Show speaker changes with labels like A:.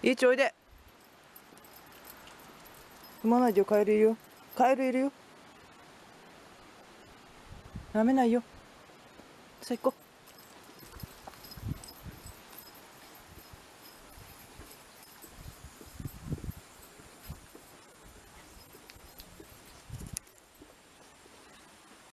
A: いいちおいで。踏まないでよ、カエルいるよ。カエルいるよ。舐めないよ。さあ行こう。